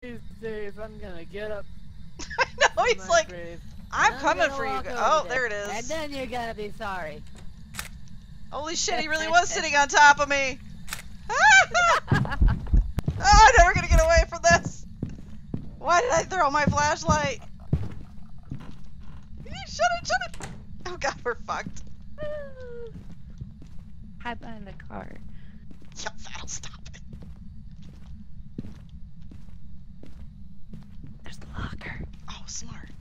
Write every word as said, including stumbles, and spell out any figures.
Safe. I'm gonna get up. I know, he's like, grave. I'm I'm coming gonna for you. walk over Oh, there. there it is. And then you're gonna be sorry. Holy shit, he really was sitting on top of me. Oh, I'm never gonna get away from this. Why did I throw my flashlight? Shut it, shut it. Oh god, we're fucked. Hide behind the car. Yeah, that'll stop it. There's the locker. Oh, smart.